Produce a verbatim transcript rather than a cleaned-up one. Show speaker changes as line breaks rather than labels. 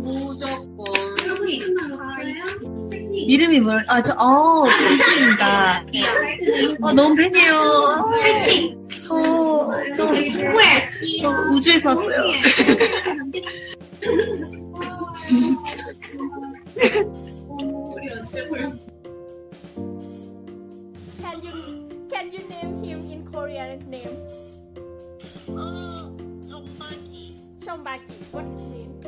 무조건.
이름이 뭘? 아, 저, 어, 지수입니다. 어, 너무 팬이에요. 저, 저, 저 우주에서 왔어요.
Can you can you name him in Korean name?
어, 정박이.
Chongbaki. What is his name?